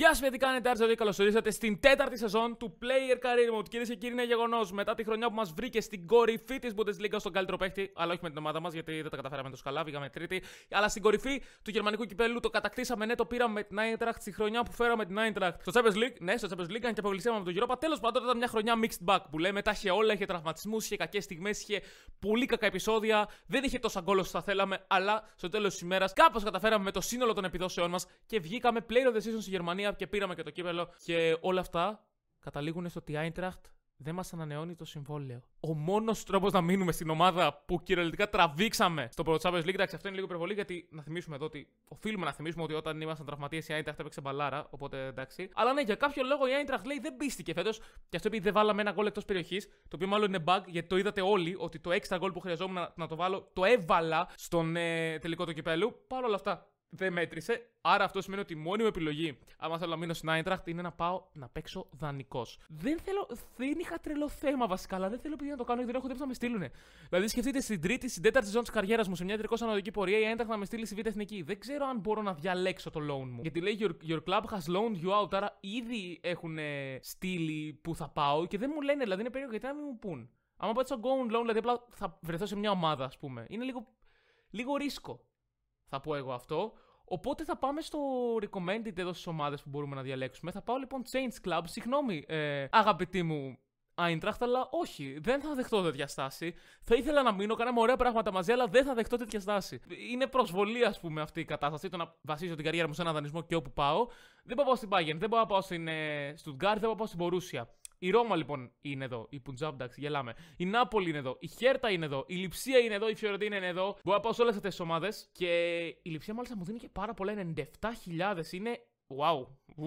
Γεια σας, παιδιά, κάνετε Άρτζο, καλώς ορίσατε στην τέταρτη σεζόν του Player Career Mode. Κυρίες και κύριοι, είναι γεγονός. Μετά τη χρονιά που μας βρήκε στην κορυφή της Bundesliga στον καλύτερο παίχτη, αλλά όχι με την ομάδα μας, γιατί δεν τα καταφέραμε τόσο καλά, βγήκαμε τρίτη. Αλλά στην κορυφή του γερμανικού κυπέλλου το κατακτήσαμε, ναι, το πήραμε με την Eintracht στη χρονιά που φέραμε την Eintracht στο Champions League. Ναι, στο Champions League, αν και αποκλειστήκαμε από τον Europa. Τέλος πάντων, ήταν μια χρονιά mixed bag που λέμε. Τα είχε όλα, είχε τραυματισμούς, είχε κακές στιγμές, είχε πολύ κακά επεισόδια. Δεν είχε τόσα γκολ όσο θα θέλαμε, αλλά στο τέλος της ημέρας κάπως καταφέραμε με το σύνολο των επιδόσεών μας και βγήκαμε Player of the Season στη Γερμανία και πήραμε και το κύπελλο. Και όλα αυτά καταλήγουν στο ότι η Eintracht δεν μας ανανεώνει το συμβόλαιο. Ο μόνος τρόπος να μείνουμε στην ομάδα που κυριολεκτικά τραβήξαμε στο πρώτο Champions League, εντάξει, αυτό είναι λίγο υπερβολή, γιατί να θυμίσουμε εδώ ότι οφείλουμε να θυμίσουμε ότι όταν ήμασταν τραυματίες η Eintracht έπαιξε μπαλάρα. Οπότε εντάξει. Αλλά ναι, για κάποιο λόγο η Eintracht λέει δεν πίστηκε φέτος, και αυτό επειδή δεν βάλαμε ένα γκολ εκτός περιοχής, το οποίο μάλλον είναι bug, γιατί το είδατε όλοι ότι το extra γκολ που χρειαζόμουν να το βάλω το έβαλα στον τελικό του κυπέλλου. Παρ' όλα αυτά δεν μέτρησε. Άρα αυτό σημαίνει ότι η μόνη μου επιλογή, άμα θέλω να μείνω στην Eintracht, είναι να πάω να παίξω δανεικός. Δεν είχα τρελό θέμα βασικά, αλλά δεν θέλω επειδή να το κάνω γιατί δεν έχω τίποτα να με στείλουν. Δηλαδή, σκεφτείτε στην τρίτη, στην τέταρτη σεζόν της καριέρας μου, σε μια τελικώς ανωδική πορεία, η Eintracht να με στείλει στη Β' Εθνική. Δεν ξέρω αν μπορώ να διαλέξω το loan μου. Γιατί λέει your club has loaned you out, άρα ήδη έχουν στείλει που θα πάω και δεν μου λένε, δηλαδή είναι περίεργο γιατί να μην μου πούν. Άμα πάω στο go loan, δηλαδή απλά θα βρεθώ σε μια ομάδα, ας πούμε. Είναι λίγο ρίσκο, θα πω εγώ αυτό. Οπότε θα πάμε στο recommended εδώ στις ομάδες που μπορούμε να διαλέξουμε. Θα πάω λοιπόν Change Club. Συγγνώμη, αγαπητή μου Eintracht, αλλά όχι, δεν θα δεχτώ τέτοια στάση. Θα ήθελα να μείνω, κάναμε ωραία πράγματα μαζί, αλλά δεν θα δεχτώ τέτοια στάση. Είναι προσβολή, ας πούμε, αυτή η κατάσταση. Το να βασίζω την καριέρα μου σε ένα δανεισμό και όπου πάω. Δεν πάω στην Bayern, δεν πάω στην Stuttgart, δεν πάω στην Borussia. Η Ρώμα λοιπόν είναι εδώ, η Punjab, εντάξει, γελάμε. Η Νάπολη είναι εδώ, η Χέρτα είναι εδώ, η Λιψία είναι εδώ, η Φιωρεντίνα είναι εδώ. Μπορώ να πάω σε όλες αυτές τις ομάδες. Και η Λιψία μάλιστα μου δίνει και πάρα πολλά, 97.000. Είναι. Wow.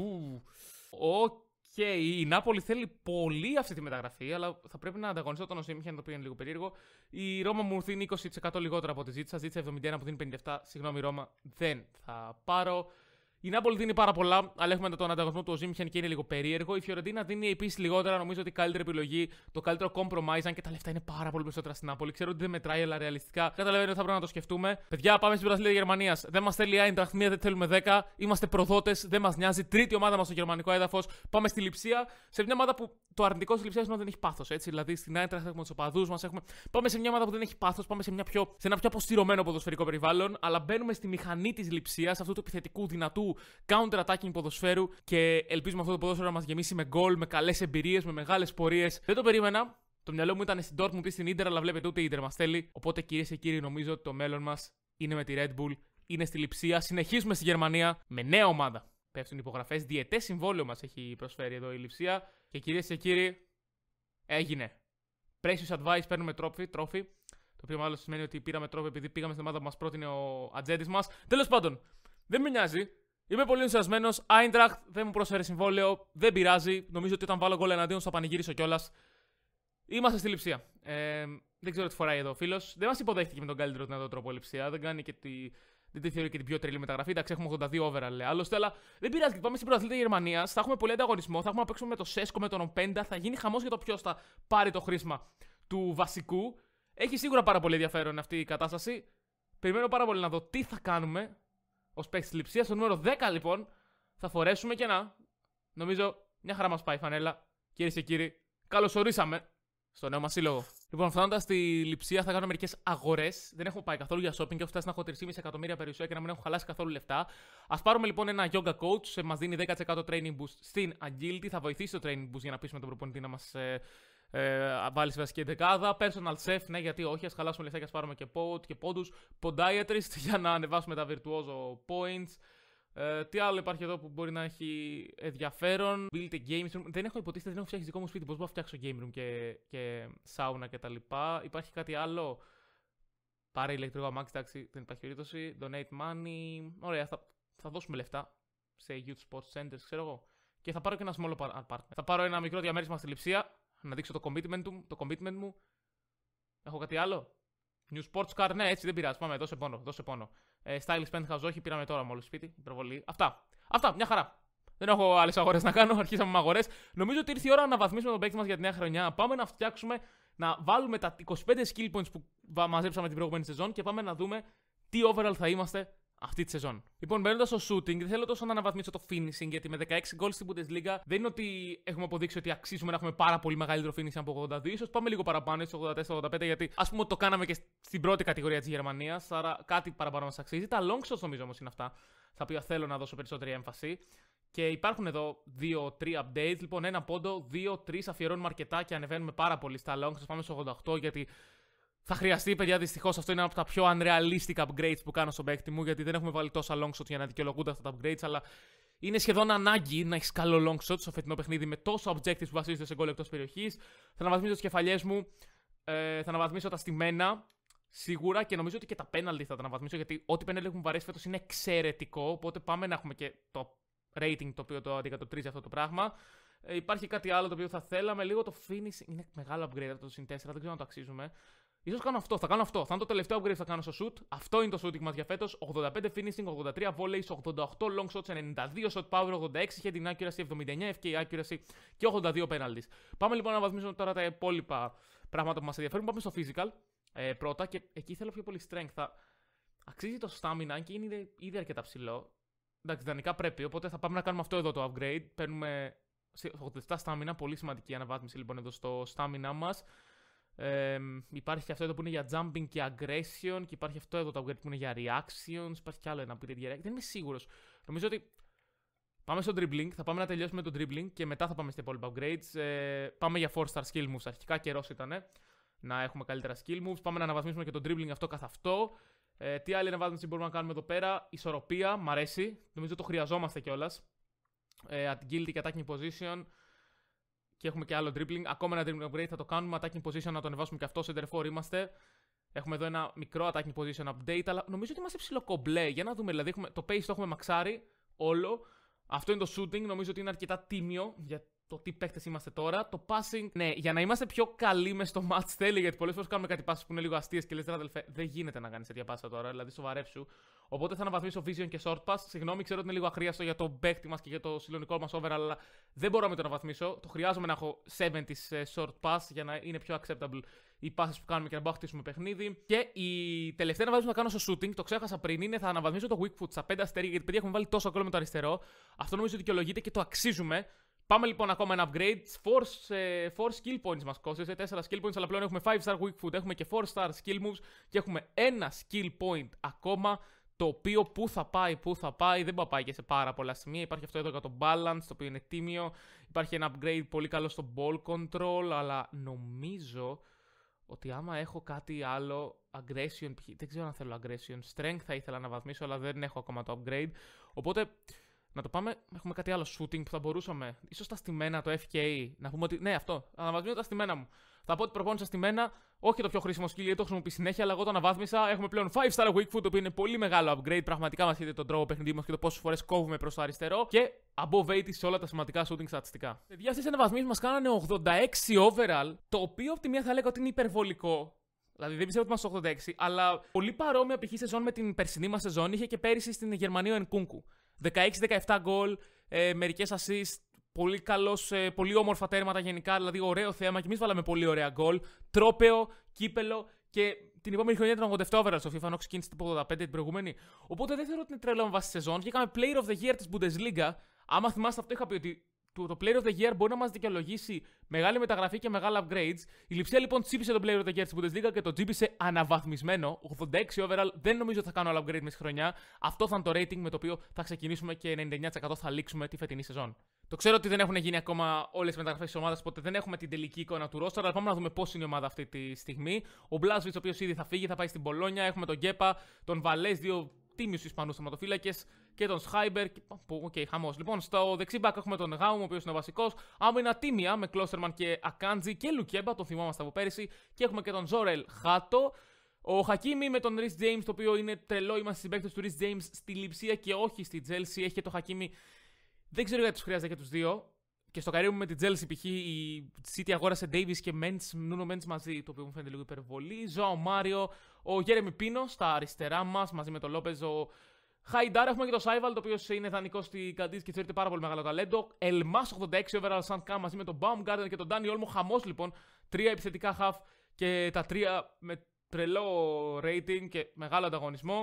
Η Νάπολη θέλει πολύ αυτή τη μεταγραφή, αλλά θα πρέπει να ανταγωνιστώ τον Οσίμχεν, το οποίο είναι λίγο περίεργο. Η Ρώμα μου δίνει 20% λιγότερα από ό,τι ζήτησα. Ζήτησα 71 που δίνει 57. Συγγνώμη, Ρώμα, δεν θα πάρω. Η Νάπολη δίνει πάρα πολλά, αλλά έχουμε τον ανταγωνισμό του Οσίμχεν και είναι λίγο περίεργο. Η Φιωρεντίνα δίνει επίσης λιγότερα, νομίζω ότι η καλύτερη επιλογή, το καλύτερο compromise, αν και τα λεφτά είναι πάρα πολύ περισσότερα στην Νάπολη. Ξέρω ότι δεν μετράει, αλλά ρεαλιστικά καταλαβαίνω ότι θα πρέπει να το σκεφτούμε. Παιδιά, πάμε στην πρωταθλήτρια Γερμανίας. Δεν μας θέλει η Eintracht, μία δεν θέλουμε 10. Είμαστε προδότες, δεν μας νοιάζει. Τρίτη ομάδα μας στο γερμανικό έδαφος. Πάμε στη Λιψία, σε μια ομάδα που το αρνητικό στη Λιψία είναι ότι δεν έχει πάθος. Έτσι, δηλαδή στην Eintracht έχουμε τους οπαδούς μας. Πάμε σε μια ομάδα που δεν έχει πάθος, πάμε σε ένα πιο αποστηρωμένο ποδοσφαιρικό περιβάλλον, αλλά μπαίνουμε στη μηχανή της Λιψίας, αυτού του επιθετικού, δυνατού counter-attacking ποδοσφαίρου και ελπίζουμε αυτό το ποδόσφαιρο να μας γεμίσει με γκολ, με καλές εμπειρίες, με μεγάλες πορείες. Δεν το περίμενα. Το μυαλό μου ήταν στην Dortmund ή στην Ίντερ, αλλά βλέπετε ούτε η Ίντερ μας θέλει. Οπότε κυρίες και κύριοι, νομίζω ότι το μέλλον μας είναι με τη Red Bull, είναι στη Λιψία. Συνεχίζουμε στη Γερμανία με νέα ομάδα. Πέφτουν υπογραφές. Διετές συμβόλαιο μας έχει προσφέρει εδώ η Λιψία. Και κυρίες και κύριοι, έγινε. Precious advice, παίρνουμε τρόφι. Το οποίο μάλλον σημαίνει ότι πήραμε τρόφι επειδή πήγαμε στην ομάδα που μας πρότεινε ο ατζέντης μας. Τέλος πάντων, δεν με νοιάζει. Είμαι πολύ ενθουσιασμένος. Eintracht δεν μου πρόσφερε συμβόλαιο. Δεν πειράζει. Νομίζω ότι όταν βάλω γκολ εναντίον θα πανηγυρίσω κιόλας. Είμαστε στη Λιψία. Δεν ξέρω τι φοράει εδώ ο φίλος. Δεν μας υποδέχτηκε με τον καλύτερο δυνατό τρόπο η Λιψία. Δεν κάνει και δεν τη θεωρεί και την πιο τρελή μεταγραφή. Εντάξει, έχουμε 82 overall άλλωστε, αλλά δεν πειράζει. Πάμε στην πρωταθλήτρια Γερμανίας. Θα έχουμε πολύ ανταγωνισμό. Θα έχουμε να παίξουμε με το Σέσκο, με τον Οπέντα. Θα γίνει χαμός για το ποιος θα πάρει το χρήσμα του βασικού. Έχει σίγουρα πάρα πολύ ενδιαφέρον αυτή η κατάσταση. Περιμένω πάρα πολύ να δω τι θα κάνουμε ως παίκτης της Λιψίας. Στο νούμερο 10 λοιπόν θα φορέσουμε και νομίζω μια χαρά μας πάει η φανέλα. Κυρίες και κύριοι, καλωσορίσαμε στο νέο μας σύλλογο. Λοιπόν, φτάνοντας στη Λιψία θα κάνω μερικές αγορές. Δεν έχω πάει καθόλου για shopping και έχω φτάσει να έχω 3,5 εκατομμύρια περιουσία και να μην έχω χαλάσει καθόλου λεφτά. Ας πάρουμε λοιπόν ένα yoga coach. Μας δίνει 10% training boost στην agility. Θα βοηθήσει το training boost για να πείσουμε τον προπονητή να μας βάλει στη βασική δεκάδα. Personal chef, ναι, γιατί όχι. Ας χαλάσουμε λεφτά και ας πάρουμε και πόντους. Podiatrist για να ανεβάσουμε τα virtuoso points. Τι άλλο υπάρχει εδώ που μπορεί να έχει ενδιαφέρον. Build a game room. Δεν έχω υποτίθεται, δεν έχω φτιάξει δικό μου σπίτι. Πώς μπορώ να φτιάξω game room και σάουνα κτλ. Υπάρχει κάτι άλλο. Πάρε ηλεκτρικό αμάξι, εντάξει, δεν υπάρχει περίπτωση. Donate money. Ωραία, θα δώσουμε λεφτά σε youth sports centers, ξέρω εγώ. Και θα πάρω και ένα small apartment. Θα πάρω ένα μικρό διαμέρισμα στη Λιψία. Να δείξω το commitment μου. Έχω κάτι άλλο. New sports car, ναι, έτσι δεν πειράζει. Πάμε, δώσε πόνο. Stylish penthouse, όχι, πήραμε τώρα μόλις σπίτι. Υπερβολή. Αυτά, μια χαρά. Δεν έχω άλλες αγορές να κάνω. Αρχίσαμε με αγορές. Νομίζω ότι ήρθε η ώρα να βαθμίσουμε τον παίκτη μας για τη νέα χρονιά. Πάμε να φτιάξουμε, να βάλουμε τα 25 skill points που μαζέψαμε την προηγούμενη σεζόν και πάμε να δούμε τι overall θα είμαστε αυτή τη σεζόν. Λοιπόν, μπαίνοντας στο shooting, δεν θέλω τόσο να αναβαθμίσω το finishing, γιατί με 16 goals στην Bundesliga δεν είναι ότι έχουμε αποδείξει ότι αξίζουμε να έχουμε πάρα πολύ μεγαλύτερο finishing από 82. Ίσως πάμε λίγο παραπάνω, ίσως 84-85, γιατί ας πούμε ότι το κάναμε και στην πρώτη κατηγορία της Γερμανίας, άρα κάτι παραπάνω μας αξίζει. Τα long shots νομίζω όμως είναι αυτά, στα οποία θέλω να δώσω περισσότερη έμφαση. Και υπάρχουν εδώ 2-3 updates. Λοιπόν, ένα πόντο, 2-3 αφιερώνουμε αρκετά και ανεβαίνουμε πάρα πολύ στα long shots. Πάμε στο 88, γιατί θα χρειαστεί, παιδιά, δυστυχώς αυτό είναι ένα από τα πιο unrealistic upgrades που κάνω στον παίκτη μου, γιατί δεν έχουμε βάλει τόσα long shots για να δικαιολογούνται αυτά τα upgrades, αλλά είναι σχεδόν ανάγκη να έχει καλό long shot στο φετινό παιχνίδι με τόσο objectives που βασίζονται σε γκολ εκτός περιοχής. Θα αναβαθμίσω τις κεφαλιές μου, θα αναβαθμίσω τα στημένα σίγουρα και νομίζω ότι και τα penalty θα τα αναβαθμίσω, γιατί ό,τι penalty έχουν βαρέσει φέτος είναι εξαιρετικό. Οπότε πάμε να έχουμε και το rating το οποίο το αντικατοπτρίζει αυτό το πράγμα. Υπάρχει κάτι άλλο το οποίο θα θέλαμε, λίγο το finish. Είναι μεγάλο upgrade αυτό το συν 4, δεν ξέρω αν το αξίζουμε. Ίσως κάνω αυτό, θα κάνω αυτό. Θα είναι το τελευταίο upgrade που θα κάνω στο shoot. Αυτό είναι το shooting μας για φέτος. 85 finishing, 83 volleys, 88 long shots, 92 shot power, 86 heading accuracy, 79 FK accuracy και 82 penalties. Πάμε λοιπόν να βαθμίσουμε τώρα τα υπόλοιπα πράγματα που μας ενδιαφέρουν. Πάμε στο physical πρώτα και εκεί θέλω πιο πολύ strength. Αξίζει το stamina και είναι ήδη αρκετά ψηλό. Εντάξει, ιδανικά πρέπει, οπότε θα πάμε να κάνουμε αυτό εδώ το upgrade. Παίρνουμε 87 stamina, πολύ σημαντική αναβάθμιση λοιπόν εδώ στο stamina μας. Υπάρχει και αυτό εδώ που είναι για jumping και aggression και υπάρχει αυτό εδώ το upgrade που είναι για reactions. Υπάρχει κι άλλο ένα upgrade για reactions. Δεν είμαι σίγουρος. Νομίζω ότι πάμε στο dribbling. Θα πάμε να τελειώσουμε το dribbling και μετά θα πάμε στα υπόλοιπα upgrades. Πάμε για 4-star skill moves. Αρχικά καιρός ήταν να έχουμε καλύτερα skill moves. Πάμε να αναβαθμίσουμε και το dribbling αυτό καθ' αυτό. Τι άλλη αναβάθμιση μπορούμε να κάνουμε εδώ πέρα? Ισορροπία, μ' αρέσει. Νομίζω το χρειαζόμαστε κιόλας. Agility και attacking position. Και έχουμε και άλλο dribbling. Ακόμα ένα dribbling upgrade θα το κάνουμε. Attacking position να το ανεβάσουμε και αυτό. Center for είμαστε. Έχουμε εδώ ένα μικρό attacking position update. Αλλά νομίζω ότι είμαστε ψιλοκομπλέ. Για να δούμε. Δηλαδή το pace το έχουμε μαξάρει όλο. Αυτό είναι το shooting. Νομίζω ότι είναι αρκετά τίμιο για το τι παίκτες είμαστε τώρα. Το passing, ναι, για να είμαστε πιο καλοί μες στο match θέλει. Γιατί πολλές φορές κάνουμε κάτι passes που είναι λίγο αστείες και λες ρε αδελφέ, δεν γίνεται να κάνεις τέτοια πάσα τώρα. Δηλαδή σοβαρέψου. Οπότε θα αναβαθμίσω vision και short pass. Συγγνώμη, ξέρω ότι είναι λίγο αχρίαστο για το παίκτη μας και για το συλλογικό μας overall, αλλά δεν μπορώ να το αναβαθμίσω. Το χρειάζομαι να έχω 70 short pass για να είναι πιο acceptable οι passes που κάνουμε και να μπορούμε να χτίσουμε παιχνίδι. Και η τελευταία αναβάθμιση που θα κάνω στο shooting, το ξέχασα πριν, είναι θα αναβαθμίσω το weak foot στα 5 αστέρια, γιατί παιδιά έχουμε βάλει τόσο γκολ με το αριστερό. Αυτό νομίζω δικαιολογείται και το αξίζουμε. Πάμε λοιπόν ακόμα ένα upgrade. 4 skill points μας κόστησε, 4 skill points, αλλά πλέον έχουμε 5-star weak foot, έχουμε και 4-star skill moves και έχουμε ένα skill point ακόμα. Το οποίο που θα πάει, δεν θα πάει και σε πάρα πολλά σημεία. Υπάρχει αυτό εδώ για το balance, το οποίο είναι τίμιο. Υπάρχει ένα upgrade πολύ καλό στο ball control, αλλά νομίζω ότι άμα έχω κάτι άλλο, aggression, δεν ξέρω αν θέλω aggression, strength θα ήθελα να βαθμίσω, αλλά δεν έχω ακόμα το upgrade. Οπότε, να το πάμε, έχουμε κάτι άλλο shooting που θα μπορούσαμε, ίσως τα στημένα, το FK, να πούμε ότι, ναι αυτό, αναβαθμίζω τα στημένα μου. Θα πω ότι προπόνησα στημένα, όχι το πιο χρήσιμο skill, γιατί το χρησιμοποιεί συνέχεια, αλλά εγώ το αναβάθμισα. Έχουμε πλέον 5-star weak foot, το οποίο είναι πολύ μεγάλο upgrade. Πραγματικά μας είδε τον τρόπο παιχνιδί μας και το πόσες φορές κόβουμε προς το αριστερό. Και above 80 σε όλα τα σημαντικά shooting στατιστικά. Παιδιά, στις αναβαθμίσεις μας κάνανε 86 overall, το οποίο από τη μία θα έλεγα ότι είναι υπερβολικό. Δηλαδή δεν πιστεύω ότι είμαστε στο 86, αλλά πολύ παρόμοια π.χ. σεζόν με την περσινή μας σεζόν είχε και πέρυσι στην Γερμανία ο Ενκούνκου. 16-17 γκολ, μερικές assist. Πολύ καλός, πολύ όμορφα τέρματα γενικά, δηλαδή ωραίο θέαμα και εμείς βάλαμε πολύ ωραία γκολ. Τρόπαιο, κύπελο και την επόμενη χρονιά ήταν 87 overall στο FIFA, ενώ ξεκίνησε το 85 την προηγούμενη. Οπότε δεν θεωρώ ότι είναι τρέλο με βάση σεζόν. Βγήκαμε Player of the Year της Bundesliga. Άμα θυμάστε αυτό, είχα πει ότι το Player of the Year μπορεί να μας δικαιολογήσει μεγάλη μεταγραφή και μεγάλα upgrades. Η Λειψία λοιπόν τσίπησε τον Player of the Year της Bundesliga και το τσίπησε αναβαθμισμένο. 86 overall, δεν νομίζω ότι θα κάνω άλλο upgrade μέσα στη χρονιά. Αυτό θα είναι το rating με το οποίο θα ξεκινήσουμε και 99% θα λήξουμε τη φετινή σεζόν. Το ξέρω ότι δεν έχουν γίνει ακόμα όλες οι μεταγραφές της ομάδας, οπότε δεν έχουμε την τελική εικόνα του roster, αλλά πάμε να δούμε πώς είναι η ομάδα αυτή τη στιγμή. Ο Μπλάζοβιτς, ο οποίος ήδη θα φύγει, θα πάει στην Πολόνια. Έχουμε τον Γκέπα, τον Βαλές, δύο τίμιους Ισπανούς θεματοφύλακες και τον Σχάιμπερ. Χαμός. Λοιπόν, στο δεξί μπακ έχουμε τον Γάουμ, ο οποίος είναι ο βασικός. Άμυνα τίμια με Κλώσερμαν και Ακάντζι και Λουκέμπα, τον θυμόμαστε από πέρυσι. Και έχουμε και τον Ζόρελ Χάτο. Ο Χακίμι με τον Ρις Τζέιμς, το οποίο είναι τρελό. Είμαστε συμπαίκτες του Ρις Τζέιμς στη Λειψία και όχι στη Τζέλσι. Έχει και το Χακίμι. Δεν ξέρω γιατί τους χρειάζεται και τους δύο. Και στο καρύμι με την Τζέλσι, π.χ. η City αγόρασε Davis και Νούνο Μέντς μαζί, το οποίο μου φαίνεται λίγο υπερβολή. Ζωάο Μάριο, ο Γέρεμι Πίνο στα αριστερά μας, μαζί με τον Λόπεζ, ο Χαϊντάρ. Έχουμε και το Σάιβαλ, το οποίο είναι δανεικό στη Καντίζ και θεωρείται πάρα πολύ μεγάλο ταλέντο. Ελμάς 86 overall Σαν Κάμ μαζί με τον Baumgarten και τον Ντάνι Όλμο. Χαμός λοιπόν. 3 επιθετικά half και τα 3 με τρελό rating και μεγάλο ανταγωνισμό.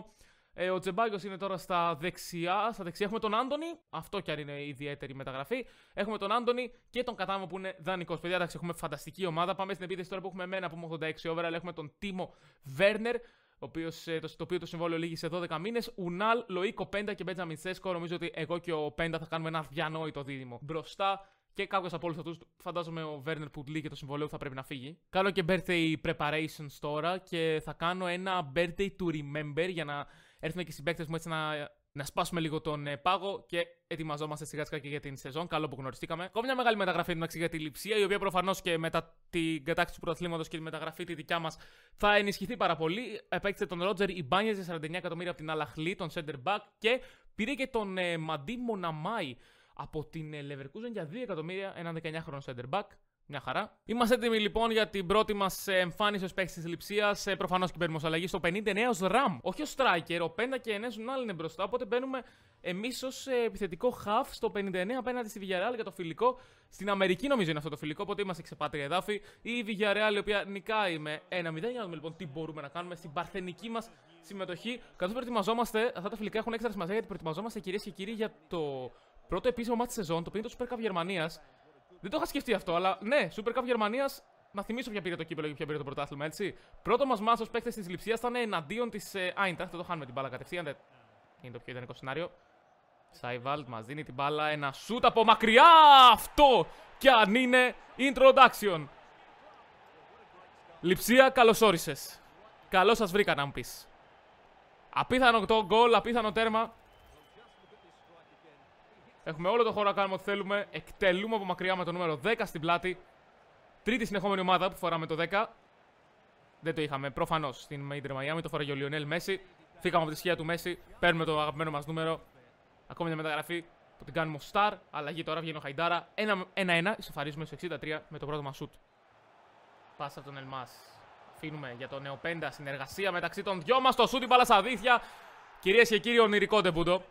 Ο Τσεμπάγιος είναι τώρα στα δεξιά. Στα δεξιά έχουμε τον Άντονι. Αυτό κι αν είναι ιδιαίτερη μεταγραφή. Έχουμε τον Άντονι και τον Κατάμο που είναι δανεικός. Παιδιά, εντάξει, έχουμε φανταστική ομάδα. Πάμε στην επίθεση τώρα που έχουμε εμένα που είμαι 86 overall. Έχουμε τον Τίμο Βέρνερ, το οποίο το συμβόλαιο λύγει σε 12 μήνες. Ουνάλ, Λοίκο Πέντα και Μπέτζαμιν Σέσκο. Νομίζω ότι εγώ και ο Πέντα θα κάνουμε ένα διανόητο δίδυμο μπροστά. Και κάποιος από όλους αυτούς, φαντάζομαι ο Βέρνερ που λύγει το συμβόλαιο θα πρέπει να φύγει. Κάνω και birthday preparations τώρα και θα κάνω ένα birthday to remember για να έρθουν και οι συμπαίκτες μου έτσι να σπάσουμε λίγο τον πάγο και ετοιμαζόμαστε σιγά σιγά και για την σεζόν. Καλό που γνωριστήκαμε. Ακόμα μια μεγάλη μεταγραφή για τη Λειψία, η οποία προφανώς και μετά την κατάκτηση του πρωταθλήματος και τη μεταγραφή τη δικιά μας θα ενισχυθεί πάρα πολύ. Επέκτησε τον Ρότζερ Ιμπάνιες για 49 εκατομμύρια από την Αλαχλή, τον center back, και πήρε και τον Μαντί Μοναμάι από την Leverkusen για 2 εκατομμύρια, έναν 19χρονο center back. Μια χαρά. Είμαστε έτοιμοι λοιπόν για την πρώτη μας εμφάνιση ως παίκτης της Λειψίας. Προφανώς και παίρνουμε ως αλλαγή στο 59 ως Ραμ. Όχι ως striker, ο Πέντα και Ενές Ουνάλ είναι μπροστά. Οπότε μπαίνουμε εμείς ως επιθετικό half στο 59 απέναντι στη Villarreal για το φιλικό. Στην Αμερική νομίζω είναι αυτό το φιλικό, οπότε είμαστε ξεπάτρια εδάφη. Η Villarreal η οποία νικάει με 1-0. Για να δούμε λοιπόν τι μπορούμε να κάνουμε στην παρθενική μας συμμετοχή. Καθώς προετοιμαζόμαστε, αυτά τα φιλικά έχουν έξτρα σημασία γιατί προετοιμαζόμαστε κυρίες και κύριοι για το πρώτο επίσημο μάτι της σεζόν, το οποίο είναι το Super Cup Γερμανίας. Δεν το είχα σκεφτεί αυτό, αλλά ναι, Super Cup Γερμανίας. Να θυμίσω ποια πήρε το κύπελο και ποια πήρε το πρωτάθλημα, έτσι. Πρώτο μας μάτς ως παίκτες της Λειψίας ήταν εναντίον της Eintracht. Δεν το χάνουμε την μπάλα κατευθείαν. Είναι το πιο ιδανικό σενάριο. Σάιβαλτ μας δίνει την μπάλα. Ένα σούτ από μακριά. Αυτό κι αν είναι introduction. Λειψία, καλώς όρισες. Καλώς σας βρήκα να μου πεις. Απίθανο το γκολ, απίθανο τέρμα. Έχουμε όλο το χώρο να κάνουμε ό,τι θέλουμε. Εκτελούμε από μακριά με το νούμερο 10 στην πλάτη. Τρίτη συνεχόμενη ομάδα που φοράμε το 10. Δεν το είχαμε προφανώς στην Inter Miami. Το φοράγε ο Λιονέλ Μέση. Φύγαμε από τη σκιά του Μέση. Παίρνουμε το αγαπημένο μας νούμερο. Ακόμα μια μεταγραφή που την κάνουμε ως star. Αλλαγή τώρα βγαίνει ο Χαϊντάρα. 1-1. Ισοφαρίζουμε στο 63 με το πρώτο μας σουτ. Πάσα από τον Ελμάς. Αφήνουμε για τον Νεοπέντα συνεργασία μεταξύ των δυο μας. Το σουτ, η μπάλα στα δίχτυα. Κυρίες και κύριοι, ονειρικό ντεμπούτο.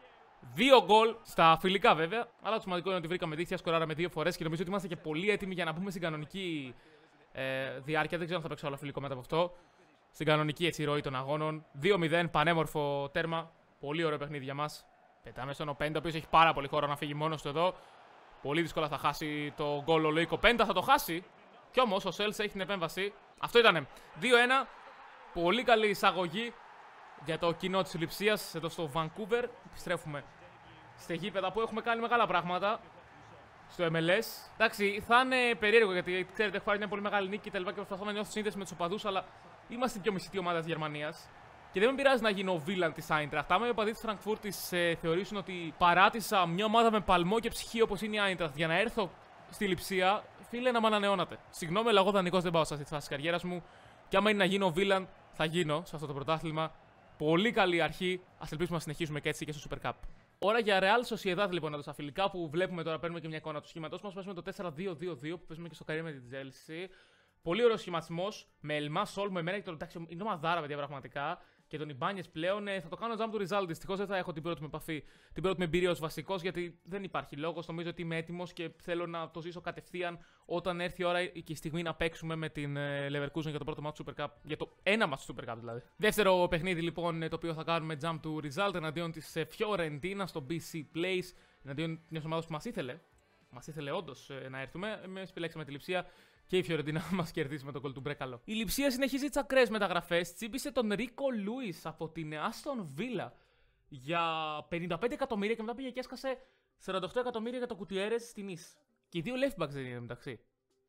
2 γκολ στα φιλικά βέβαια. Αλλά το σημαντικό είναι ότι βρήκαμε δίχτυα, σκοράραμε 2 φορές και νομίζω ότι είμαστε και πολύ έτοιμοι για να μπούμε στην κανονική διάρκεια. Δεν ξέρω αν θα παίξω άλλο φιλικό μετά από αυτό. Στην κανονική έτσι ροή των αγώνων. 2-0, πανέμορφο τέρμα. Πολύ ωραίο παιχνίδι για μας. Πετάμε στον Οπέντα, ο οποίος έχει πάρα πολύ χώρο να φύγει μόνος του εδώ. Πολύ δύσκολα θα χάσει το γκολ ο Λοίκο Πέντα. Θα το χάσει. Κι όμως ο Σέλς έχει την επέμβαση. Αυτό ήτανε. 2-1. Πολύ καλή εισαγωγή για το κοινό της Λειψίας εδώ στο Vancouver. Επιστρέφουμε στα γήπεδα που έχουμε κάνει μεγάλα πράγματα στο MLS. Εντάξει, θα είναι περίεργο γιατί ξέρετε, έχω πάρει μια πολύ μεγάλη νίκη και τα λοιπά και προσπαθώ να νιώθω σύνδεση με τους οπαδούς, αλλά είμαστε η πιο μισητή ομάδα της Γερμανίας. Και δεν με πειράζει να γίνω ο βίλαν της Eintracht. Άμα οι οπαδοί της Φραγκφούρτης θεωρήσουν ότι παράτησα μια ομάδα με παλμό και ψυχή όπως είναι η Eintracht για να έρθω στη Λειψία, φίλε, να με ανανεώνατε. Συγγνώμη, αλλά εγώ δανεικός δεν πάω σε αυτή τη φάση της καριέρας μου. Και άμα είναι να γίνω βίλαν, θα γίνω σε αυτό το πρωτάθλημα. Πολύ καλή αρχή. Ας ελπίσουμε να συνεχίσουμε και έτσι και στο Super Cup. Ώρα για Real Sociedad λοιπόν εδώ στα φιλικά που βλέπουμε τώρα. Παίρνουμε και μια εικόνα του σχήματος μας. Παίζουμε το 4-2-2-2 που παίζουμε και στο καριέ με την Chelsea. Πολύ ωραίο σχηματισμός. Με Ελμά, Σόλ, με εμένα και τον εντάξει. Είναι ομαδάρα, παιδιά, πραγματικά. Και τον Ιμπάνιες πλέον θα το κάνω jump to result. Δυστυχώς δεν θα έχω την πρώτη μου επαφή, την πρώτη μου εμπειρία ως βασικός, γιατί δεν υπάρχει λόγος. Νομίζω ότι είμαι έτοιμος και θέλω να το ζήσω κατευθείαν όταν έρθει η ώρα και η στιγμή να παίξουμε με την Leverkusen για το πρώτο match Super Cup. Για το ένα match Super Cup δηλαδή. Δεύτερο παιχνίδι λοιπόν το οποίο θα κάνουμε jump to result εναντίον της Fiorentina στο BC Place. Εναντίον μιας ομάδας που μας ήθελε. Μας ήθελε όντως να έρθουμε. Εμείς επιλέξαμε τη Λειψία. Και η Φιωρεντίνα μας κερδίσει με τον γκολ του Μπρέκαλο. Η Λειψία συνεχίζει τις ακραίες μεταγραφές. Τσίπησε τον Ρίκο Λούις από την Άστον Βίλα για 55 εκατομμύρια και μετά πήγε και έσκασε 48 εκατομμύρια για το Κουτιέρες στην Ις. Και οι δύο left backs δεν είναι μεταξύ.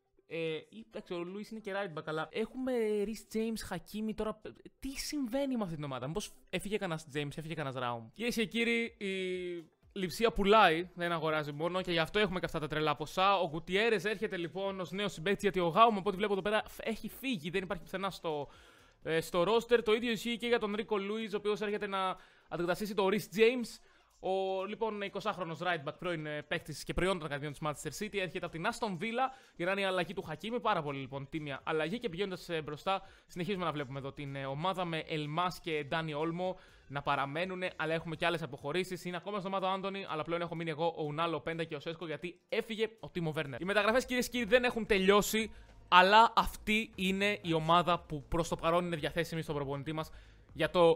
Εντάξει, ο Λούις είναι και right back, αλλά έχουμε Rhys James, Χακίμι τώρα. Τι συμβαίνει με αυτή την ομάδα? Μήπως έφυγε κανένας James, έφυγε κανένας Ράουμ? Κυρίες και κύριοι, η Λειψία πουλάει, δεν αγοράζει μόνο και γι' αυτό έχουμε και αυτά τα τρελά ποσά. Ο Γκουτιέρες έρχεται λοιπόν ως νέος συμπαίκτης γιατί ο Γάουμ, από ό,τι βλέπω εδώ πέρα, έχει φύγει. Δεν υπάρχει πουθενά στο roster. Το ίδιο ισχύει και για τον Ρίκο Λούις, ο οποίος έρχεται να αντικαταστήσει το Rhys James. Ο λοιπόν 20χρονος right back, πρώην παίκτης και προϊόν των ακαδημιών της Manchester City, έρχεται από την Aston Villa για να είναι η αλλαγή του Χακίμι. Πάρα πολύ λοιπόν τίμια αλλαγή. Και πηγαίνοντας μπροστά, συνεχίζουμε να βλέπουμε εδώ την ομάδα με Ελμάς και Ντάνι Όλμο να παραμένουν, αλλά έχουμε και άλλες αποχωρήσεις. Είναι ακόμα στην ομάδα ο Άντονι, αλλά πλέον έχω μείνει εγώ, ο Ουνάλ, ο Πέντα και ο Σέσκο, γιατί έφυγε ο Τίμο Βέρνερ. Οι μεταγραφές, κυρίες και κύριοι, δεν έχουν τελειώσει, αλλά αυτή είναι η ομάδα που προς το παρόν είναι διαθέσιμη στον προπονητή μας για το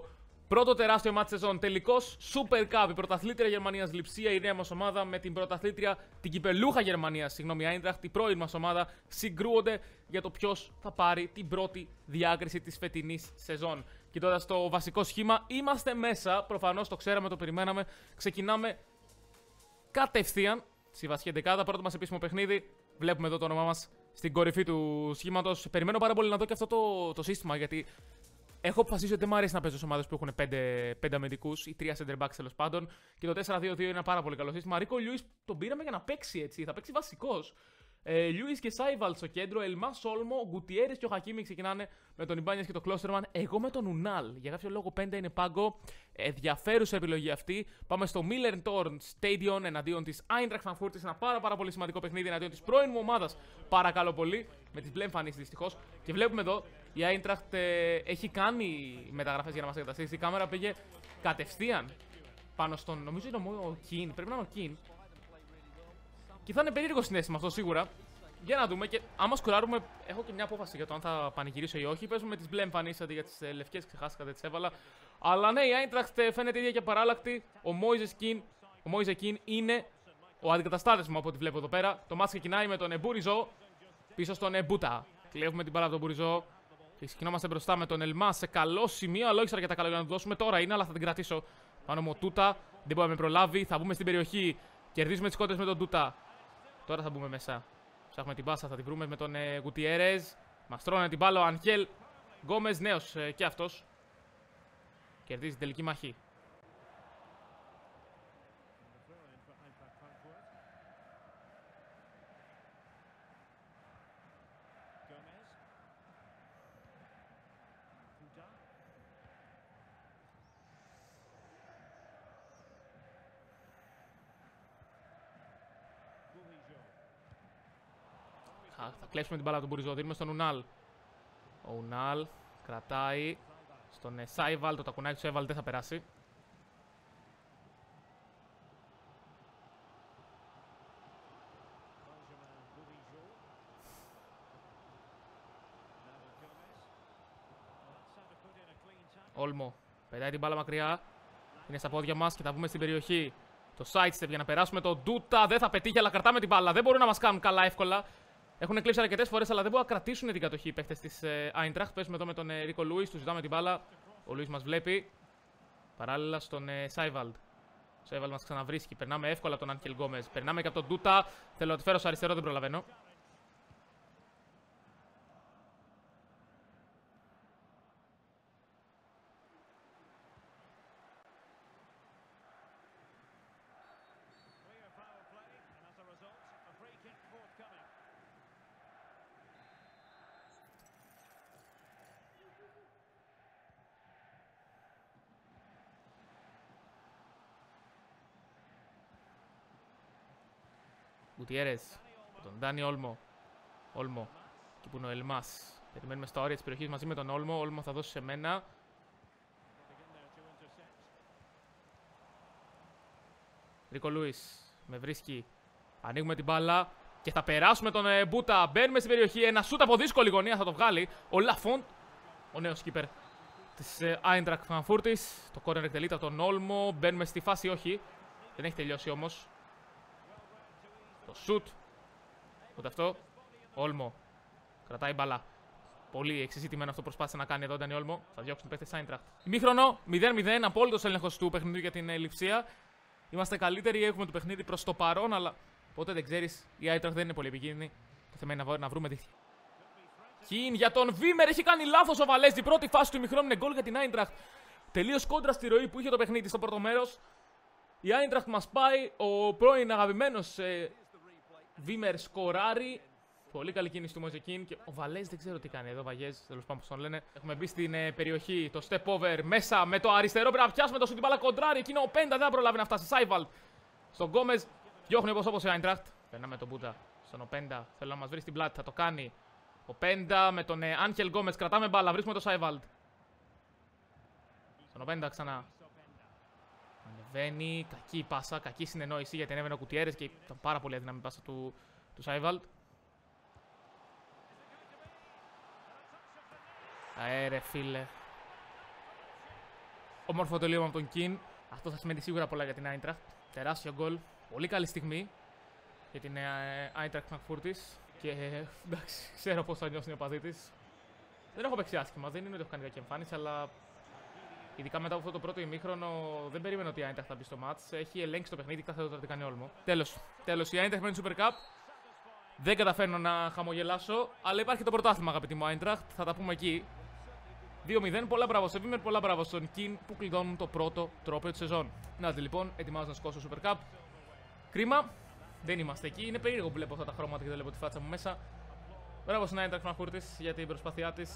Πρώτο τεράστιο μάτς σεζόν. Τελικός Super Cup. Η πρωταθλήτρια Γερμανίας Λειψία, η νέα μας ομάδα, με την πρωταθλήτρια, την κυπελούχα Γερμανίας, συγγνώμη, Eintracht, η πρώην μας ομάδα, συγκρούονται για το ποιος θα πάρει την πρώτη διάκριση της φετινής σεζόν. Κοιτώντας το βασικό σχήμα, είμαστε μέσα. Προφανώς το ξέραμε, το περιμέναμε. Ξεκινάμε κατευθείαν στη βασική εντεκάδα. Πρώτο μας επίσημο παιχνίδι. Βλέπουμε εδώ το όνομά μας στην κορυφή του σχήματος. Περιμένω πάρα πολύ να δω και αυτό το σύστημα, γιατί έχω αποφασίσει ότι δεν μου αρέσει να παίζω σε ομάδες που έχουν 5 αμυντικούς ή 3 center backs τέλος πάντων. Και το 4-2-2 είναι ένα πάρα πολύ καλό σύστημα. Ρίκο Λιούις τον πήραμε για να παίξει έτσι. Θα παίξει βασικός. Λιούις και Σάιβαλτ στο κέντρο. Ελμά Όλμο, ο Γκουτιέρες και ο Χακίμι ξεκινάνε με τον Ιμπάνιας και τον Κλώστερμαν. Εγώ με τον Ουνάλ. Για κάποιο λόγο 5 είναι πάγκο. Ενδιαφέρουσα επιλογή αυτή. Πάμε στο Miller Torn Stadion εναντίον της Eintracht Frankfurt. Ένα πάρα πολύ σημαντικό παιχνίδι εναντίον της πρώην μου ομάδας. Παρακαλώ πολύ. Με τις μπλε εμφανίσεις δυστυχώς. Και βλέπουμε εδώ η Eintracht έχει κάνει μεταγραφές για να μας εγκαταστήσει. Η κάμερα πήγε κατευθείαν πάνω στον. Νομίζω είναι ο Κιν. Πρέπει να είναι ο Κιν. Και θα είναι περίεργο συνέστημα αυτό σίγουρα. Για να δούμε. Και άμα σκοράρουμε, έχω και μια απόφαση για το αν θα πανηγυρίσω ή όχι. Παίζουμε με τις μπλε εμφανίσεις αντί για τις λευκές. Ξεχάστηκα, δεν τις έβαλα. Αλλά ναι, η Eintracht φαίνεται ίδια και παράλλακτη. Ο Μόιζε Κιν είναι ο αντικαταστάτης μου από ό,τι βλέπω εδώ πέρα. Το μάτς ξεκινάει με τον Εμπούριζο πίσω στον Εμπούτα. Κλέβουμε την μπάλα από τον Μπουριζό. Και ξεκινόμαστε μπροστά με τον Ελμά σε καλό σημείο. Αλλά όχι αρκετά καλό για να του δώσουμε. Τώρα είναι, αλλά θα την κρατήσω. Πάνω μου ο Τούτα. Δεν μπορεί να με προλάβει. Θα μπούμε στην περιοχή. Κερδίζουμε τις κόντρες με τον Τούτα. Τώρα θα μπούμε μέσα. Ψάχνουμε την πάσα. Θα την βρούμε με τον Γκουτιέρες. Μας τρώνε την μπάλα ο Αγγέλ Γκόμες, νέος και αυτός. Κερδίζει την τελική μαχή. Θα κλέψουμε την μπάλα από τον Μπουριζό. Δίνουμε στον Ουνάλ. Ο Ουνάλ κρατάει στον Σάιβαλτ. Το τακουνάκι του Σάιβαλτ δεν θα περάσει. Όλμο πετάει την μπάλα μακριά. Είναι στα πόδια μας και θα βγούμε στην περιοχή. Το sidestep για να περάσουμε τον Ντούτα. Δεν θα πετύχει, αλλά κρατάμε την μπάλα. Δεν μπορούν να μας κάνουν καλά εύκολα. Έχουν κλέψει αρκετές φορές, αλλά δεν μπορούν να κρατήσουν την κατοχή οι παίχτες της Eintracht. Παίζουμε εδώ με τον Ρίκο Λούις, του ζητάμε την μπάλα. Ο Λούις μας βλέπει. Παράλληλα στον Σάιβαλτ. Ο Σάιβαλτ μας ξαναβρίσκει. Περνάμε εύκολα από τον Άγγελ Γκόμες. Περνάμε και από τον Ντούτα. Θέλω να τη φέρω στο αριστερό, δεν προλαβαίνω. Γκουτιέρες, τον Ντάνι Όλμο. Όλμο, εκεί που είναι ο Ελμάς. Περιμένουμε στα όρια της περιοχής μαζί με τον Όλμο. Όλμο θα δώσει σε μένα. Ρίκο Λούις με βρίσκει. Ανοίγουμε την μπάλα και θα περάσουμε τον Μπούτα. Μπαίνουμε στην περιοχή. Ένα σούτ από δύσκολη γωνία θα το βγάλει. Ο Λαφόντ, ο νέος keeper της Eintracht Frankfurt. Το corner εκτελείται από τον Όλμο. Μπαίνουμε στη φάση, όχι. Δεν έχει τελειώσει όμως. Το σουτ. Ούτε αυτό. Όλμο. Κρατάει μπαλά. Πολύ εξεζητημένο αυτό που προσπάθησε να κάνει εδώ ο Ντάνι Όλμο. Θα διώξουν τον παίχτη Eintracht. Ημίχρονο 0-0. Απόλυτος έλεγχος του παιχνιδιού για την Λειψία. Είμαστε καλύτεροι. Έχουμε το παιχνίδι προς το παρόν. Αλλά ποτέ δεν ξέρεις. Η Eintracht δεν είναι πολύ επικίνδυνη. Το θέμα είναι να βρούμε δίχτυα. Κιν για τον Βίμερ. Έχει κάνει λάθος ο Βαλέζη. Η πρώτη φάση του ημίχρονου είναι γκολ για την Eintracht. Τελείως κόντρα στη ροή που είχε το παιχνίδι στο πρώτο μέρος. Η Eintracht μας πάει. Ο πρώην αγαπημένος Βίμερ σκοράρει. Πολύ καλή κίνηση του Μοζεκίν. Και ο Βαλέζ δεν ξέρω τι κάνει εδώ. Βαγέζ, τέλος πάντων, πώς τον λένε. Έχουμε μπει στην περιοχή. Το step over μέσα με το αριστερό. Πρέπει να πιάσουμε το σου την μπάλα κοντράρι. Εκείνο ο Πέντα δεν θα προλάβει να φτάσει. Σάιβαλτ στον Γκόμες. Διώχνει όπως η Eintracht. Περνάμε τον Μπούτα στον Οπέντα. Θέλω να μας βρει στην πλάτη. Θα το κάνει ο Πέντα με τον Άγγελ Γκόμες. Κρατάμε μπάλα. Βρίσκουμε το Σάιβαλτ. Στον Οπέντα ξανά. Ανεβαίνει. Κακή πάσα. Κακή συνεννόηση γιατί ανέβαινε ο Κουτιέρες και ήταν πάρα πολύ αδύναμη πάσα του Σάιβαλτ. Ρε φίλε. Όμορφο τελείωμα από τον Κιν. Αυτό θα σημαίνει σίγουρα πολλά για την Άιντραχτ. Τεράστιο γκολ. Πολύ καλή στιγμή για την Άιντραχτ Φραγκφούρτης. Και εντάξει, ξέρω πώς θα νιώσουν οι οπαδοί της. Δεν έχω παίξει άσχημα, δεν είναι ότι έχω κάνει κακή εμφάνιση, αλλά ειδικά μετά από αυτό το πρώτο ημίχρονο δεν περίμενα ότι η Άιντραχτ θα μπει στο μάτς. Έχει ελέγξει το παιχνίδι και θα το κάνει όλμο. Τέλος, η Άιντραχτ μένει Super Cup. Δεν καταφέρνω να χαμογελάσω, αλλά υπάρχει το πρωτάθλημα, αγαπητοί μου Άιντραχτ. Θα τα πούμε εκεί. 2-0, πολλά μπράβο σε Βίμερ, πολλά μπράβο στον Κιν που κλειδώνουν το πρώτο τρόπαιο τη σεζόν. Να δείτε λοιπόν, ετοιμάζω να σηκώσω Super Cup. Κρίμα, δεν είμαστε εκεί. Είναι περίεργο που βλέπω αυτά τα χρώματα και δεν βλέπω τη φάτσα μου μέσα. Μπράβο στην Άιντραχτ Φραγκφούρτης για την προσπάθειά της.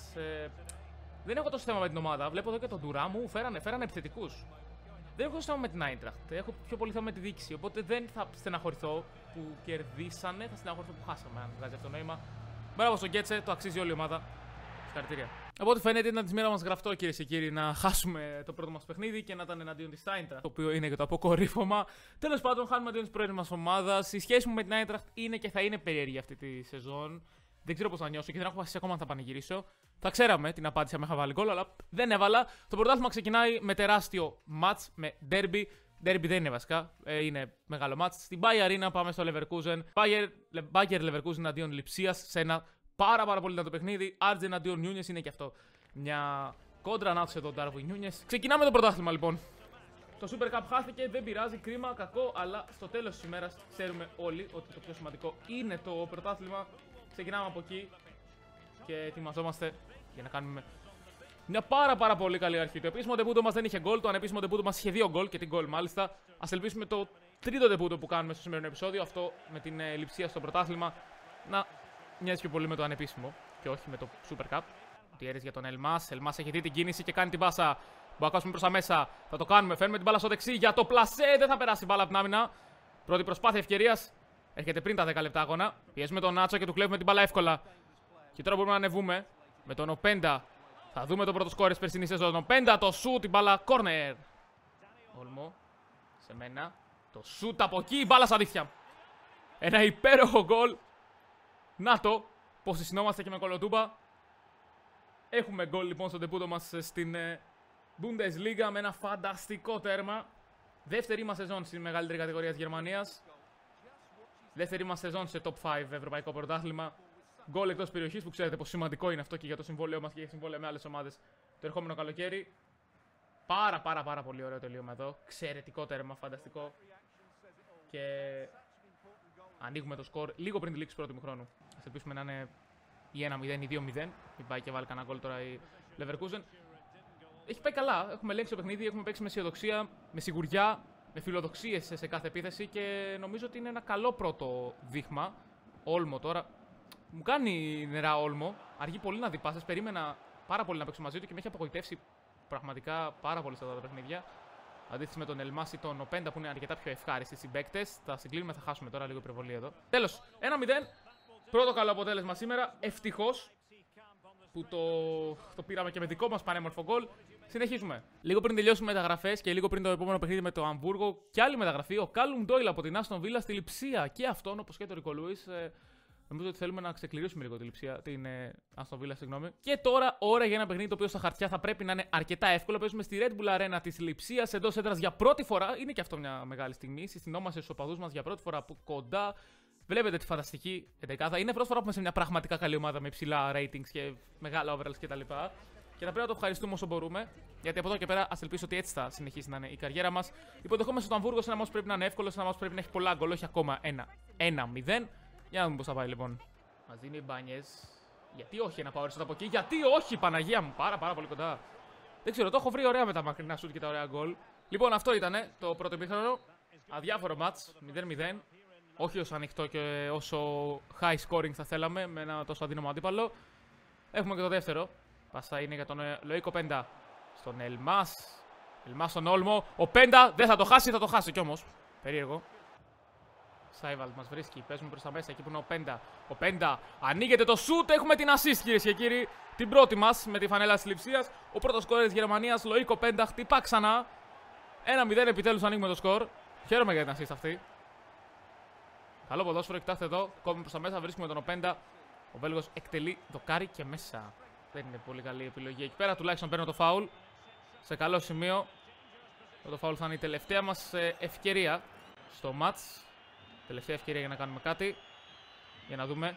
Δεν έχω τόσο θέμα με την ομάδα. Βλέπω εδώ και τον Τουρά μου, φέρανε επιθετικούς. Δεν έχω τόσο θέμα με την Άιντραχτ. Έχω πιο πολύ θέμα με τη διοίκηση. Οπότε δεν θα στεναχωρηθώ που κερδίσανε, θα στεναχωρηθώ που χάσαμε. Αν βγάζει αυτό το νόημα. Μπράβο στον Γκέτσε, το αξίζει όλη η ομάδα. Συγχαρητήρια. Από ό,τι φαίνεται ήταν τη μέρα μας γραφτό, κυρίες και κύριοι, να χάσουμε το πρώτο μας παιχνίδι και να ήταν εναντίον της Άιντραχτ. Το οποίο είναι και το αποκορύφωμα. Τέλος πάντων, χάνουμε εναντίον της πρώην μας ομάδας. Η σχέση μου με την Άιντραχτ είναι και θα είναι περίεργη αυτή τη σεζόν. Δεν ξέρω πώς θα νιώσω και δεν έχω αποφασίσει ακόμα αν θα πανηγυρίσω. Θα ξέραμε την απάντηση αν είχα βάλει γκολ, αλλά δεν έβαλα. Το πρωτάθλημα ξεκινάει με τεράστιο match, με derby. Derby δεν είναι βασικά, είναι μεγάλο match. Στην Bayer Arena πάμε στο Leverkusen. Bayer Leverkusen αντίον Λειψίας σε ένα πάρα πολύ δυνατό παιχνίδι. Άρτζεν αντίον Νιούνιες είναι και αυτό μια κόντρα. Να εδώ Ντάρβιν Νιούνιες. Ξεκινάμε το πρωτάθλημα λοιπόν. Το Super Cup χάθηκε, δεν πειράζει, κρίμα, κακό, αλλά στο τέλος της ημέρας ξέρουμε όλοι ότι το πιο σημαντικό είναι το πρωτάθλημα. Ξεκινάμε από εκεί και ετοιμαζόμαστε για να κάνουμε μια πάρα πολύ καλή αρχή. Το επίσημο ντεμπούτο μας δεν είχε γκολ, το ανεπίσημο ντεμπούτο μας είχε 2 γκολ και την γκολ μάλιστα. Ας ελπίσουμε το τρίτο ντεμπούτο που κάνουμε στο σημερινό επεισόδιο, αυτό με την Λειψία στο πρωτάθλημα, να μοιάζει πιο πολύ με το ανεπίσημο και όχι με το Super Cup. Τιέρης για τον Ελμάς. Ελμάς έχει δει την κίνηση και κάνει την πάσα. Μπορούμε να κάσουμε προς τα μέσα. Θα το κάνουμε. Φέρνουμε την μπάλα στο δεξί για το πλασέ. Δεν θα περάσει η μπάλα από την άμυνα. Πρώτη προσπάθεια ευκαιρίας. Έρχεται πριν τα 10 λεπτά αγώνα. Πιέζουμε τον Νάτσο και του κλέβουμε την μπάλα εύκολα. Και τώρα μπορούμε να ανεβούμε με τον Οπέντα. Θα δούμε το πρώτο σκόρ της περσινής σεζόν. Οπέντα το σουτ, την μπάλα κόρνερ. Όλμο. Σε μένα. Το σουτ από εκεί, η μπάλα στα δίχτυα. Ένα υπέροχο γκολ. Να το. Πώς συνόμαστε και με κολοτούμπα. Έχουμε γκολ λοιπόν στο ντεμπούτο μας στην Bundesliga με ένα φανταστικό τέρμα. Δεύτερη μας σεζόν στη μεγαλύτερη κατηγορία της Γερμανίας. Δεύτερη μας σεζόν σε top 5 ευρωπαϊκό πρωτάθλημα. Γκολ εκτός περιοχής που ξέρετε πως σημαντικό είναι αυτό και για το συμβόλαιο μας και για συμβόλαια με άλλες ομάδες το ερχόμενο καλοκαίρι. Πάρα πολύ ωραίο τελείωμα εδώ. Εξαιρετικό τέρμα, φανταστικό. Και ανοίγουμε το σκορ λίγο πριν τη λήξη του πρώτου ημιχρόνου. Ας ελπίσουμε να είναι ή 1-0 ή 2-0. Μην πάει και βάλει κανένα γκολ τώρα η Leverkusen. Έχει πάει καλά. Έχουμε ελέγξει το παιχνίδι, έχουμε παίξει με αισιοδοξία, με σιγουριά, με φιλοδοξίες σε κάθε επίθεση και νομίζω ότι είναι ένα καλό πρώτο δείγμα. Όλμο τώρα. Μου κάνει νερά Όλμο. Αργεί πολύ να δει πάσες. Περίμενα πάρα πολύ να παίξω μαζί του και με έχει απογοητεύσει πραγματικά πάρα πολύ στα τα παιχνίδια. Αντίθεση με τον Ελμάση ή τον Οπέντα που είναι αρκετά πιο ευχάριστοι συμπαίκτες. Θα συγκλίνουμε, θα χάσουμε τώρα λίγο υπερβολή εδώ. Τέλος, 1-0. Πρώτο καλό αποτέλεσμα σήμερα. Ευτυχώς που το πήραμε και με δικό μας πανέμορφο γκολ. Συνεχίζουμε. Λίγο πριν τελειώσουμε μεταγραφές και λίγο πριν το επόμενο παιχνίδι με το Αμβούργο και άλλη μεταγραφή, ο Κάλουμ Ντόιλ από την Άστον Βίλα στη Λειψία. Και αυτόν, όπως και το Ρίκο Λούις, νομίζω ότι θέλουμε να ξεκληρίσουμε λίγο τη Λειψία, την Άστον Βίλα, συγγνώμη. Και τώρα, ώρα για ένα παιχνίδι το οποίο στα χαρτιά θα πρέπει να είναι αρκετά εύκολο. Παίζουμε στη Red Bull Arena της Λειψίας εντός έδρας για πρώτη φορά. Είναι και αυτό μια μεγάλη στιγμή. Συστηνόμαστε στους οπαδούς μας για πρώτη φορά από κοντά. Βλέπετε τη φανταστική εντεκάδα. Είναι πρώτη φορά που είμαστε σε μια πραγματικά καλή ομάδα με υψηλά ratings και μεγάλα overalls κτλ. Και θα πρέπει να το ευχαριστούμε όσο μπορούμε. Γιατί από εδώ και πέρα ας ελπίσω ότι έτσι θα συνεχίσει να είναι η καριέρα μας. Υποδεχόμαστε στον Αμβούργο σε ένα μάτς που πρέπει να είναι εύκολο, σε ένα μάτς που πρέπει να έχει πολλά γκολ, όχι ακόμα 1-0. Για να δούμε πώς θα πάει λοιπόν. Μας δίνει οι μπάνιες. Γιατί όχι ένα power shot από εκεί, γιατί όχι, Παναγία μου, πάρα πολύ κοντά. Δεν ξέρω, το έχω βρει ωραία με τα μακρινά σουτ και τα ωραία γκολ. Λοιπόν, αυτό ήταν το πρώτο ημίχρονο. Αδιάφορο μάτς, 0-0. Όχι όσο ανοιχτό και όσο high scoring θα θέλαμε με ένα τόσο αδύναμο αντίπαλο. Έχουμε και το δεύτερο. Πάσα είναι για τον Λοίκο Πέντα. Στον Ελμάς. Ελμάς στον Όλμο. Ο Πέντα δεν θα το χάσει, θα το χάσει κι όμως. Περίεργο. Σάιβαλτ μας βρίσκει. Παίζουμε προς τα μέσα εκεί που είναι ο Πέντα. Ο Πέντα ανοίγεται το σουτ. Έχουμε την assist, κυρίες και κύριοι. Την πρώτη μας με τη φανέλα της Λειψίας. Ο πρώτος σκόρερ της Γερμανίας, Λοίκο Πέντα. Χτυπά ξανά. 1-0 επιτέλους ανοίγουμε το σκορ. Χαίρομαι για την assist αυτή. Καλό ποδόσφαιρο, κοιτάξτε εδώ. Κόβουμε προς τα μέσα, βρίσκουμε τον Οπέντα. Ο Βέλγος εκτελεί δοκάρι και μέσα. Δεν είναι πολύ καλή επιλογή. Εκεί πέρα τουλάχιστον παίρνω το φάουλ. Σε καλό σημείο. Το φάουλ θα είναι η τελευταία μας ευκαιρία στο match. Τελευταία ευκαιρία για να κάνουμε κάτι. Για να δούμε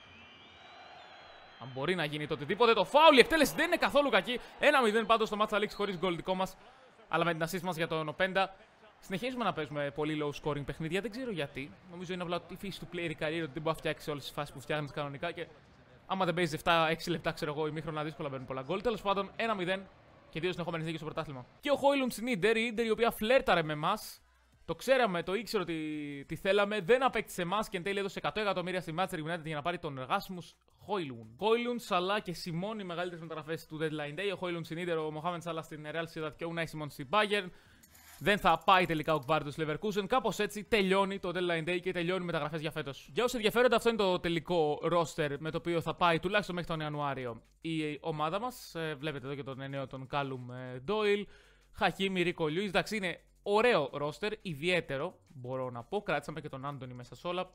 αν μπορεί να γίνει το οτιδήποτε. Το φάουλ, η εκτέλεση δεν είναι καθόλου κακή. 1-0 πάντως το match θα λήξει χωρίς γκολ δικό μας. Αλλά με την assist μας για τον Οπέντα. Συνεχίζουμε να παίζουμε πολύ low scoring παιχνίδια. Δεν ξέρω γιατί. Νομίζω είναι απλά η φύση του player career ότι δεν μπορεί να φτιάξει όλες τις φάσεις που φτιάχνει κανονικά. Και άμα δεν παίζει 7-6 λεπτά, ξέρω εγώ, ημίχρονα δύσκολα μπαίνουν πολλά γκολ. Τέλος πάντων, 1-0 και 2 συνεχόμενες νίκες στο πρωτάθλημα. Και ο Χόιλουντ στην Ίντερ, η Ίντερ η οποία φλέρταρε με εμάς. Το ξέραμε, το ήξερε ότι τι θέλαμε. Δεν απέκτησε εμάς και εν τέλει έδωσε 100 εκατομμύρια στη Manchester United για να πάρει τον Rasmus Χόιλουντ. Χόιλουντ, Σαλά και Σιμών οι μεγαλύτερες μεταγραφές του Deadline Day. Ο Χόιλουντ στην Ίντερ, ο Μοχάμεντ Σαλά στην Real Sociedad και ο Ουνάι Σιμών στην Bayern. Δεν θα πάει τελικά ο Γκβάρντος Leverkusen. Κάπως έτσι τελειώνει το Deadline Day και τελειώνει οι μεταγραφές για φέτος. Για όσοι ενδιαφέρονται, αυτό είναι το τελικό roster με το οποίο θα πάει τουλάχιστον μέχρι τον Ιανουάριο η ομάδα μας. Βλέπετε εδώ και τον νέο τον Κάλουμ Ντόιλ, Χακίμι, Ρίκο Λιούις. Εντάξει, είναι ωραίο roster, ιδιαίτερο μπορώ να πω. Κράτησαμε και τον Άντονι μέσα σε όλα.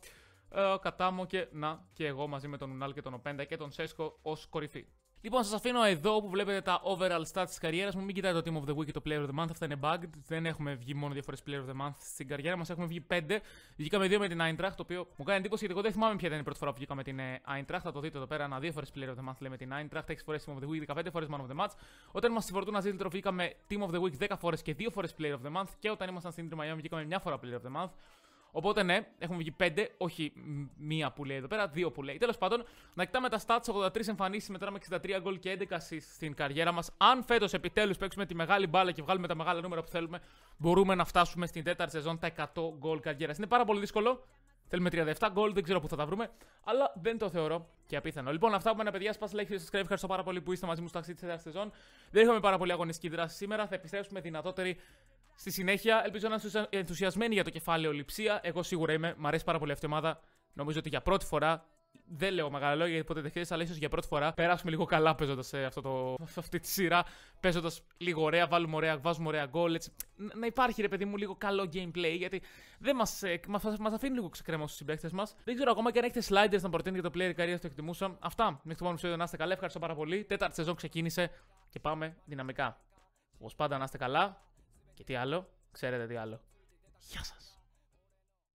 Κατάμο και εγώ μαζί με τον Ουνάλ και τον Οπέντα και τον Σέσκο ως κορυφή. Λοιπόν, σας αφήνω εδώ που βλέπετε τα overall stats της καριέρας μου. Μην κοιτάτε το Team of the Week και το Player of the Month. Αυτά είναι bugged. Δεν έχουμε βγει μόνο 2 φορές Player of the Month στην καριέρα μας. Έχουμε βγει 5. Βγήκαμε 2 με την Eintracht, το οποίο μου κάνει εντύπωση γιατί εγώ δεν θυμάμαι ποια ήταν η πρώτη φορά που βγήκαμε την Eintracht. Θα το δείτε εδώ πέρα. 2 φορές Player of the Month λέμε την Eintracht, 6 φορές Team of the Week, 15 φορές Man of the Match. Όταν ήμασταν στη Φορτούνα Ζήλτρο βγήκαμε Team of the Week 10 φορές και 2 φορές Player of the Month. Και όταν ήμασταν στην Inter Miami βγήκαμε 1 φορά Player of the Month. Οπότε ναι, έχουμε βγει 5, όχι μία που λέει εδώ πέρα, 2 που λέει. Τέλος πάντων, να κοιτάμε τα stats: 83 εμφανίσεις, μετράμε 63 γκολ και 11 assists στην καριέρα μας. Αν φέτος επιτέλους παίξουμε τη μεγάλη μπάλα και βγάλουμε τα μεγάλα νούμερα που θέλουμε, μπορούμε να φτάσουμε στην 4η σεζόν τα 100 γκολ καριέρας. Είναι πάρα πολύ δύσκολο. Θέλουμε 37 γκολ, δεν ξέρω πού θα τα βρούμε, αλλά δεν το θεωρώ και απίθανο. Λοιπόν, αυτά που με παιδιά, σπάς like και subscribe. Ευχαριστώ πάρα πολύ που είστε μαζί μου στο ταξίδι της 4ης σεζόν. Δεν είχαμε πάρα πολύ αγωνιστική δράση σήμερα, θα επιστρέψουμε δυνατότεροι στη συνέχεια. Ελπίζω να είστε ενθουσιασμένοι για το κεφάλαιο Λειψία. Εγώ σίγουρα είμαι. Μ' αρέσει πάρα πολύ αυτή η ομάδα. Νομίζω ότι για πρώτη φορά. Δεν λέω μεγάλα λόγια γιατί ποτέ δεν ξέρει, αλλά ίσως για πρώτη φορά περάσουμε λίγο καλά παίζοντας αυτή τη σειρά. Παίζοντας λίγο ωραία, βάζουμε ωραία γκολ. Να υπάρχει ρε παιδί μου λίγο καλό gameplay γιατί δεν μας αφήνει λίγο ξεκρέμωση στους συμπαίκτες μας. Δεν ξέρω ακόμα και αν έχετε sliders να προτείνετε για το player career, το εκτιμούσα. Αυτά. Μέχρι το επόμενο επεισόδιο να είστε καλά. Ευχαριστώ πάρα πολύ. 4η σεζόν ξεκίνησε και πάμε δυναμικά. Όπως πάντα να είστε καλά. Και τι άλλο, ξέρετε τι άλλο. Γεια σας.